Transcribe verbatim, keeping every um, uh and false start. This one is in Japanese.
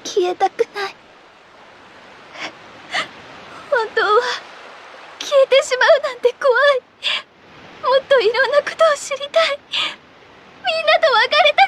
消えたくない。本当は消えてしまうなんて怖い。もっといろんなことを知りたい。みんなと別れた